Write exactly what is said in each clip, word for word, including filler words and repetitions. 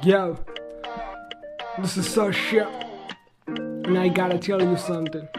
Yo, this is so shit, and I gotta tell you something.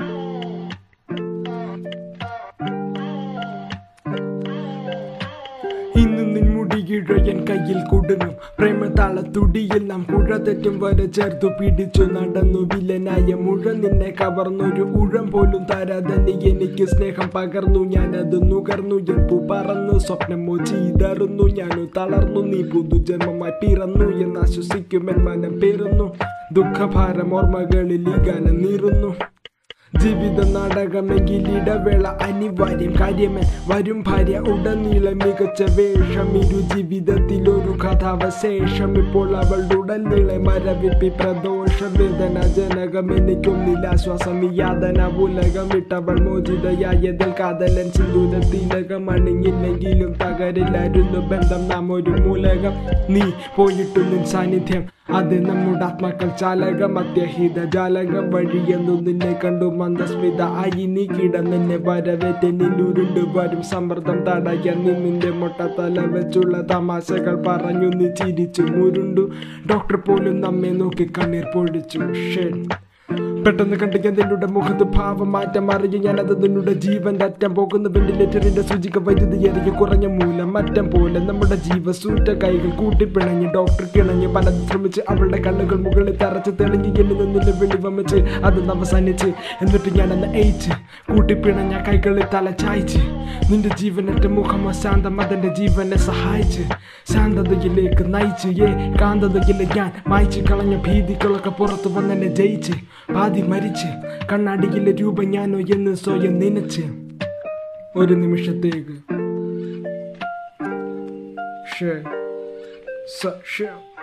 ഇന്ന് നിൻമുടിയിഴയൻ കയ്യിൽ കുടുങ്ങും പ്രേമതാളത്തുടിയിൽ നാം കുഴ തെറ്റും വരെ ചേർത്തു പിടിച്ചു നടന്നു വില്ലനായ മുഴ നിന്നെ കവർന്നൊരു ഉഴം പോലും തരാതെ നീ എനിക്ക് സ്നേഹം പകർന്നു ഞാനത് നുകർന്നു എൻപു പറന്നു സ്വപ്നമോ ചെയ്തറുന്നു ഞാനു തളർന്നു നീ പുതുജന്മമായി പിറന്നു എന്നാശ്വസിക്കുമെൻ മനം പേറുന്നു ദുഃഖഭാരം ഓർമ്മകളിൽ ഈ ഗാനം നീറുന്നു ജീവിത നാടകമെങ്കിൽ ഇടവേള അനിവാര്യം കാര്യമൻ വരും ഭാര്യ ഉടനീളം മികച്ച വേഷം ഇരു ജീവിതത്തിലൊരു കഥാവശേഷം ഇപ്പോൾ അവളുടെ ഉടനീളെ മരവിപ്പി പ്രദോഷ വേദന ജനകം എനിക്കൊന്നിലാശ്വാസം യാതന ഉലകം ഇട്ടവൾ മോചിതയായതിൽ കാതലൻ സിന്ദൂര തിലകം അണിഞ്ഞില്ലെങ്കിലും തകരില്ലായിരുന്നു ബന്ധം നാം ഒരു മൂലകം നീ പോയിട്ടു നിൻ സാന്നിധ്യം അത് നമ്മുടെ ആത്മാക്കൾ ചാലകം അത്യഹിത ജാലകം വഴിയെന്നു നിന്നെ കണ്ടു മന്ദസ്മിത ആയി നീ കിടന്നെ വരവേറ്റെന്നിൽ ഉരുണ്ടു വരും സമ്മർദ്ദം തടയാൻ നീ നിന്റെ മൊട്ട തല വെച്ചുള്ള തമാശകൾ പറഞ്ഞു നീ ചിരിച്ചു മുരുണ്ടു ഡോക്ടർ പോലും നമ്മെ നോക്കി കണ്ണീർ പൊഴിച്ചു ഷെഡ് പെട്ടെന്ന് കണ്ടിക്കാൻ നിന്നുടെ മുഖത്ത് ഭാവം മാറ്റം അറിയും ഞാനത് നിന്നുടെ ജീവന്റെ അറ്റം പോകുന്ന വെന്റിലേറ്ററിന്റെ സൂചിക വൈദ്യുതി എറിയ കുറഞ്ഞ മൂലം മറ്റം പോലെ നമ്മുടെ ജീവസൂറ്റ കൈകൾ കൂട്ടിപ്പിണഞ്ഞ് ഡോക്ടർ കിണഞ്ഞ് പലതും ശ്രമിച്ച് അവളുടെ കണ്ണുകൾ മുകളിൽ തറച്ച് തെളിഞ്ഞ് എന്നിൽ നിന്നിന്റെ വെളിവമിച്ച് അതൊന്ന് അവസാനിച്ച് എന്നിട്ട് ഞാനെന്ന് ഏച്ച് കൂട്ടിപ്പിണഞ്ഞ കൈകളിൽ തല ചായച്ച് നിന്റെ ജീവനറ്റ മുഖമോ ശാന്തം അതെന്റെ ജീവനെ സഹായിച്ച് ശാന്തതയിലേക്ക് നയിച്ച് ഏ കാന്തതയിലെ ഞാൻ മായ്ച്ച് കളഞ്ഞ ഭീതികളൊക്കെ പുറത്തു വന്നെന്നെ ജയിച്ച് പാതി മരിച്ച് കണ്ണാടിയിലെ രൂപം ഞാനോ എന്ന് സ്വയം നനച്ച് ഒരു നിമിഷത്തേക്ക്